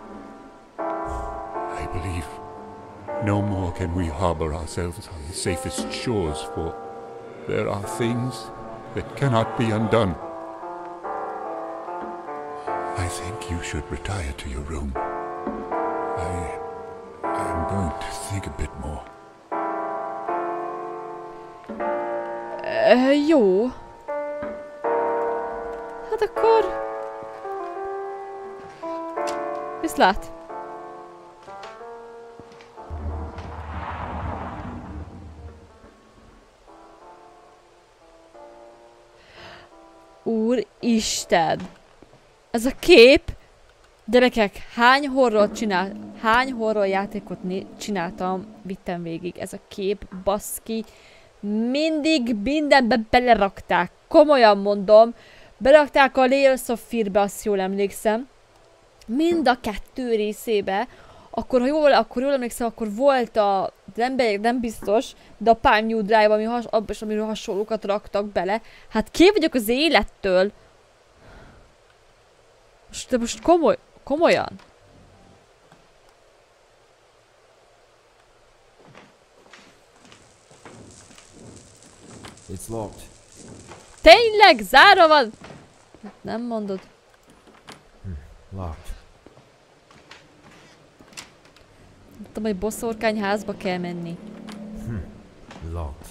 [SPEAKER 2] I believe no more can we harbor ourselves on the safest shores, for there are things that cannot be undone. I think you should retire to your room. I... I'm going to think a bit more.
[SPEAKER 1] Uh, jó. Hát akkor... Viszlát. Úristen! Ez a kép... Gyerekek, hány horror csinál... Hány horror játékot csináltam, vittem végig. Ez a kép, baszki. Mindig mindenbe belerakták. Komolyan mondom. Berakták a Layers of Fear-be, azt jól emlékszem. Mind a kettő részébe. Akkor, ha jól, akkor jól emlékszem, akkor volt a... Nem, nem biztos, de a Palm New Drive, ami has, abban, amiről hasonlókat raktak bele. Hát ki vagyok az élettől. Most, de most komoly, komolyan?
[SPEAKER 3] It's locked.
[SPEAKER 1] Tényleg? Zárva van? Nem mondod.
[SPEAKER 3] Hmm, locked.
[SPEAKER 1] Tudom, hogy boszorkányházba kell menni.
[SPEAKER 3] Hmm, locked.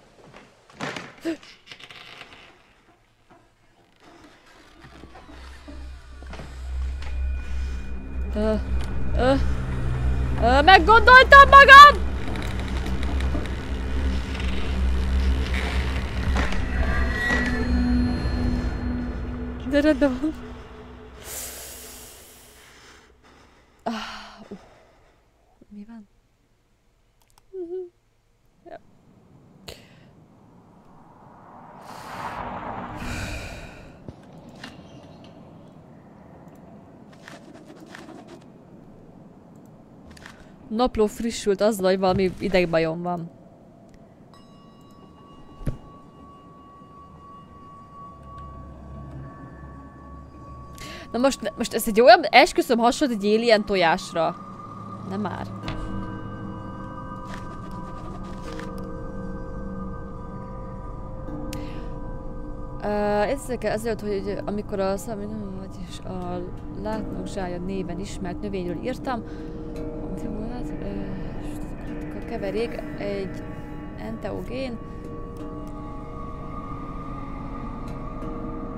[SPEAKER 1] Ö, ö, ö, meggondoltam magam! De rendben van. Ah, uh. Mi van? Uh-huh. Ja. Napló frissült azzal, hogy valami idegbajom van. Na most, most ez egy olyan, esküszöm, hasonlít egy alien tojásra. Nem már. Uh, ezek azért, hogy amikor a szami, vagyis a látnok zsája néven ismert növényről írtam, a keverék egy enteogén.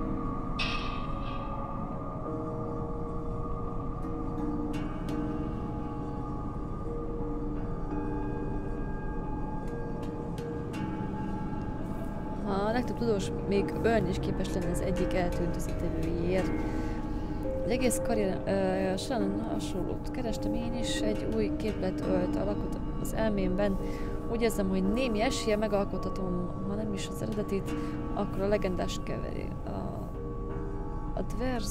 [SPEAKER 1] A legtöbb tudós még olyan is képes lenni az egyik eltűnt összetevőjéért. Egy egész karrier során hasonlót kerestem én is, egy új képlet ölt alakot az elmémben. Úgy érzem, hogy némi esélye megalkothatom, ha nem is az eredetit, akkor a legendás keveri. A, a Dverz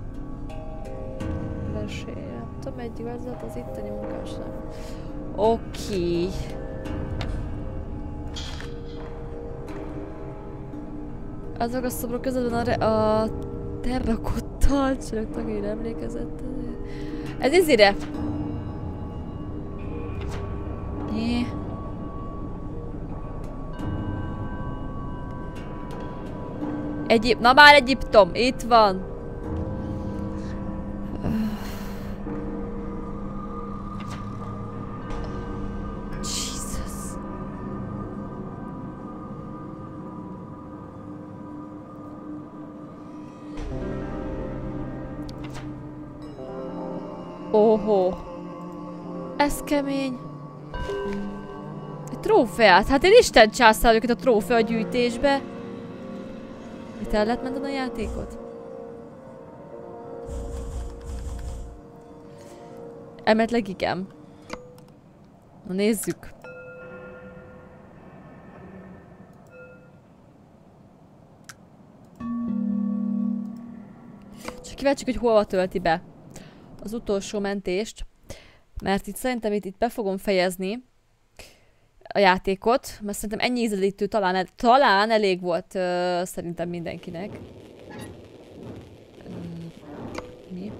[SPEAKER 1] versé, nem tudom, egy igazat az itteni munkásság. Oké. Azok a szobrok között van a, a terrakottal, csak tagére emlékezett. Ez izére. Jé. Egyéb, na már Egyiptom, itt van. Jesus. Oho. Ez kemény. Egy trófeát. Hát én Isten császál őket a trófea gyűjtésbe. Itt el lehet menteni a játékot? Emetleg igen. Na nézzük. Csak kíváncsiak, hogy hova tölti be az utolsó mentést. Mert itt szerintem itt, itt be fogom fejezni a játékot, mert szerintem ennyi ízelítő talán, el, talán elég volt uh, szerintem mindenkinek. Um, mi?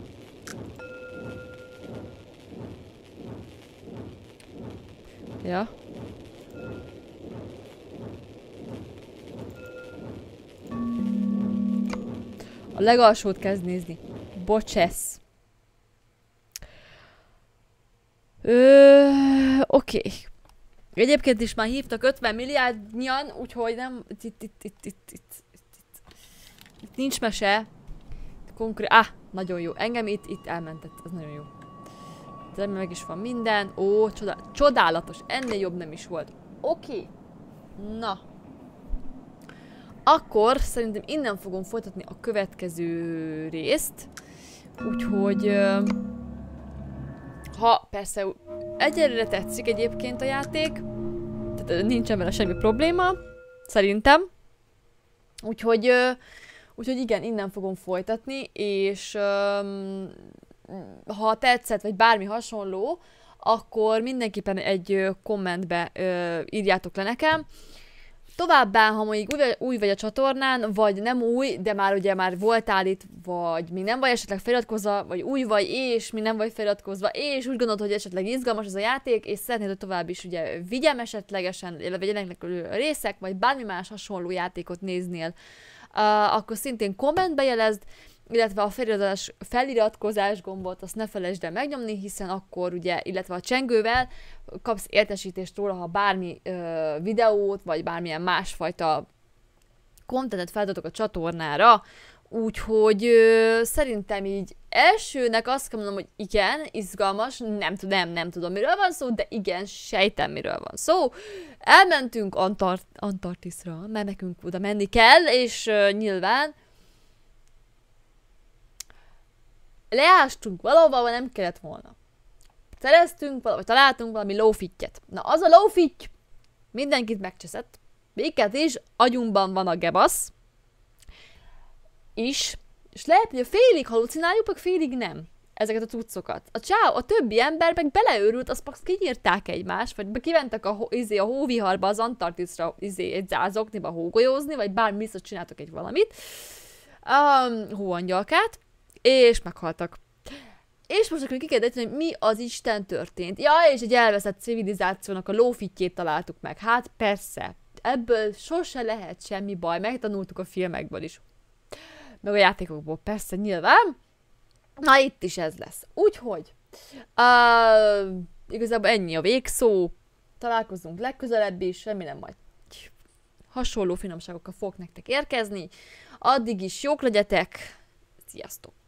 [SPEAKER 1] Ja. A legalsót kezd nézni. Bocsesz. Ö, oké. Okay. Egyébként is már hívtak ötven milliárdnyian, úgyhogy nem... Itt, itt, itt, itt, itt, itt, itt, itt nincs mese. Konkrét... Ah, nagyon jó. Engem itt, itt elmentett. Ez nagyon jó. De meg is van minden. Ó, csodál, csodálatos. Ennél jobb nem is volt. Oké. Okay. Na. Akkor szerintem innen fogom folytatni a következő részt. Úgyhogy... Ha persze egyelőre tetszik egyébként a játék, tehát nincsen vele semmi probléma, szerintem. Úgyhogy, úgyhogy igen, innen fogom folytatni, és ha tetszett, vagy bármi hasonló, akkor mindenképpen egy kommentbe írjátok le nekem. Továbbá, ha mondjuk új, új vagy a csatornán, vagy nem új, de már ugye már voltál itt, vagy még nem vagy esetleg feliratkozva, vagy új vagy, és még nem vagy feliratkozva, és úgy gondolod, hogy esetleg izgalmas ez a játék, és szeretnéd, hogy tovább is ugye vigyem esetlegesen, vagy ennek részek, vagy bármi más hasonló játékot néznél, uh, akkor szintén kommentbe jelezd, illetve a feliratkozás, feliratkozás gombot azt ne felejtsd el megnyomni, hiszen akkor ugye, illetve a csengővel kapsz értesítést róla, ha bármi ö, videót, vagy bármilyen másfajta kontentet feladatok a csatornára. Úgyhogy ö, szerintem így elsőnek azt kell mondanom, hogy igen, izgalmas, nem tudom, nem, nem tudom miről van szó, de igen, sejtem miről van szó. Elmentünk Antart Antarktiszra, mert nekünk oda menni kell, és ö, nyilván leástunk valahova, nem kellett volna. Szereztünk valahogy, találtunk valami lófittyet. Na, az a lófitty mindenkit megcseszett. Minket is, agyunkban van a gebasz. Is. És lehet, hogy a félig halucináljuk, meg félig nem. Ezeket a cuccokat. A csáv, a többi ember meg beleőrült, azt meg kinyírták egymást, vagy kiventek a, izé, a hóviharba, az Antarktiszra izé, egy zázokniba hógolyózni, vagy bármi biztos csináltak egy valamit. Um, hóangyalkát. És meghaltak. És most akkor ki kell dejteni, hogy mi az Isten történt. Ja, és egy elveszett civilizációnak a lófittyét találtuk meg. Hát persze. Ebből sose lehet semmi baj. Megtanultuk a filmekből is. Meg a játékokból. Persze, nyilván. Na, itt is ez lesz. Úgyhogy. Uh, igazából ennyi a végszó. Találkozunk legközelebb is. Remélem majd hasonló finomságokkal fogok nektek érkezni. Addig is jók legyetek. Sziasztok!